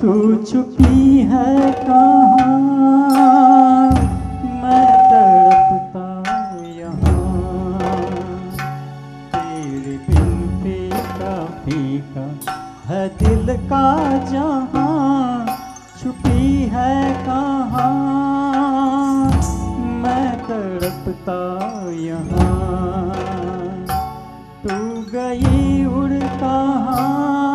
तू छुपी है कहाँ, मैं तड़पता यहाँ। तेरे बिन फीका फीका है दिल का जहाँ, छुपी है कहाँ, मैं तड़पता यहाँ। तू गई उड़ कहाँ,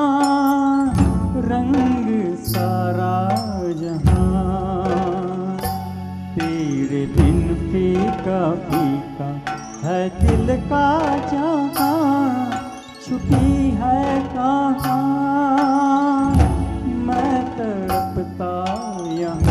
रंग सारा जहाँ। तेरे बिन फीका फीका है दिल का जहाँ, छुपी है कहाँ, मैं तड़पता यहाँ।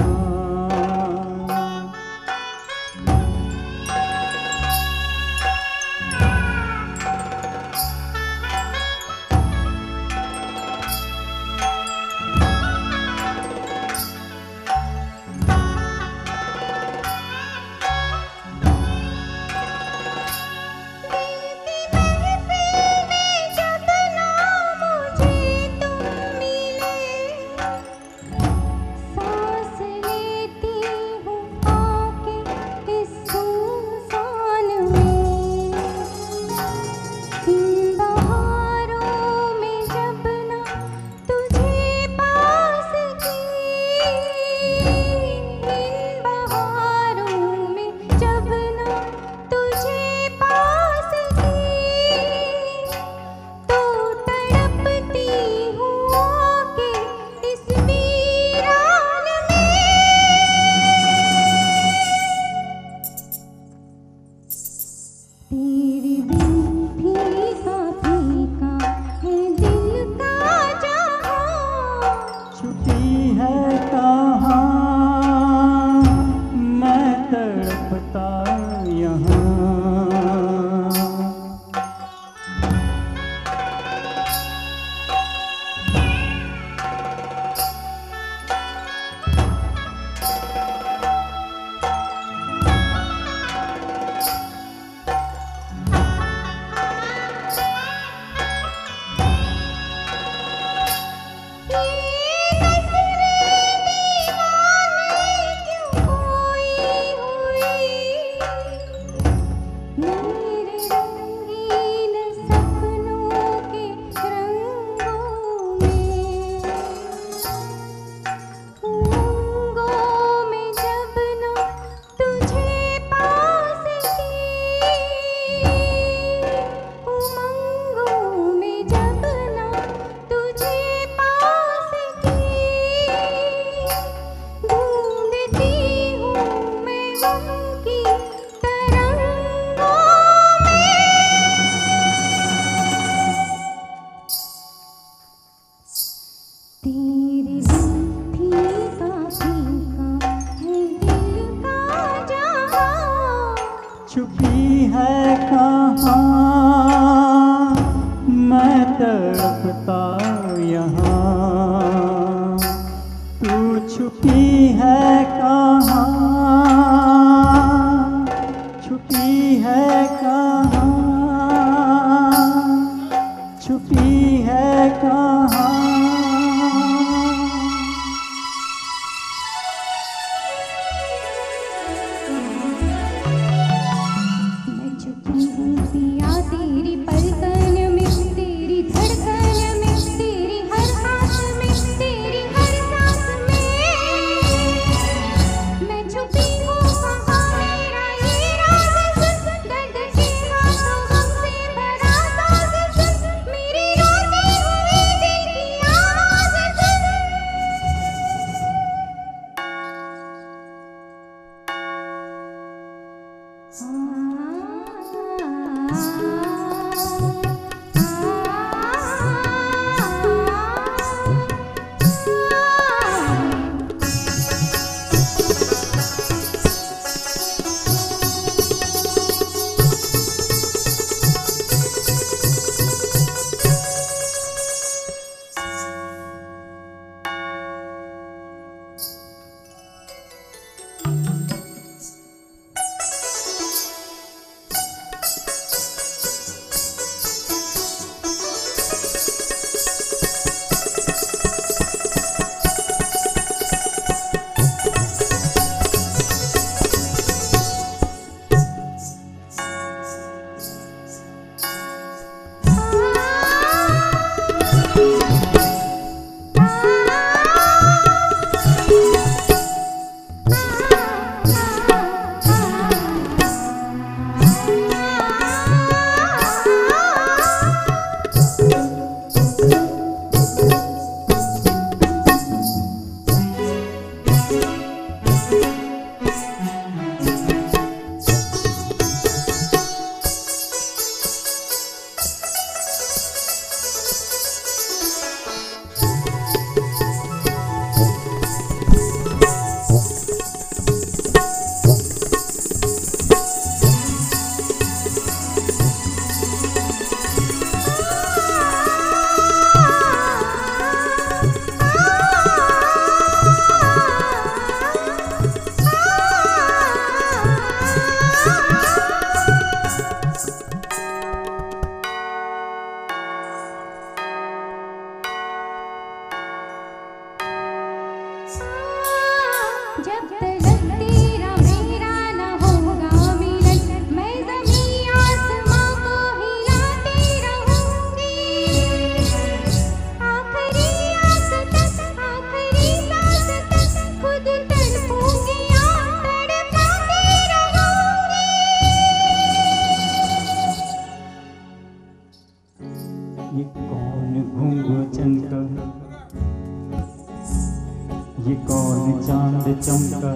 ये कौन चांद चमका,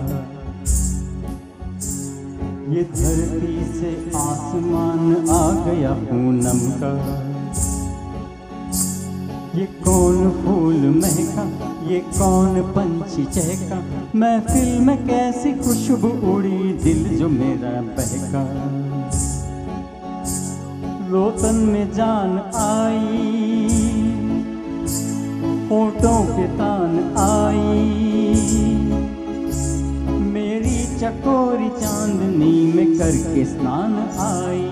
ये धरती से आसमान आ गया पूनम का। ये कौन फूल महका, ये कौन पंछी चहका, महफिल में कैसी खुशबू उड़ी, दिल जो मेरा बहका। रोतन में जान आई, होठों पे तान आई, मेरी चकोरी चांदनी में करके स्नान आई।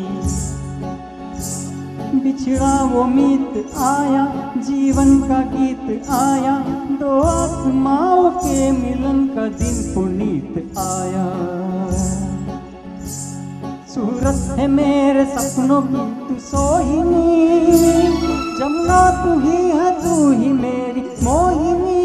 बिछड़ा वो मीत आया, जीवन का गीत आया, दो आत्माओं के मिलन का दिन पुनीत आया। सूरत है मेरे सपनों की तू सोहिनी, जमुना तू ही है, तू ही मेरी मोहिनी।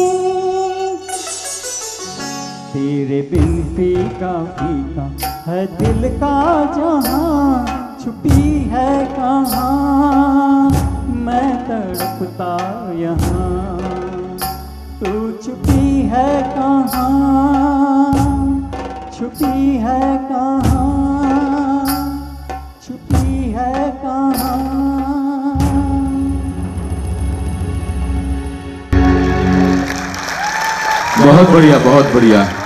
तेरे बिन फीका फीका है दिल का जहां, छुपी है कहाँ मैं तड़पता यहाँ। तू छुपी है कहाँ, छुपी है कहाँ, छुपी है कहाँ। बहुत बढ़िया, बहुत बढ़िया।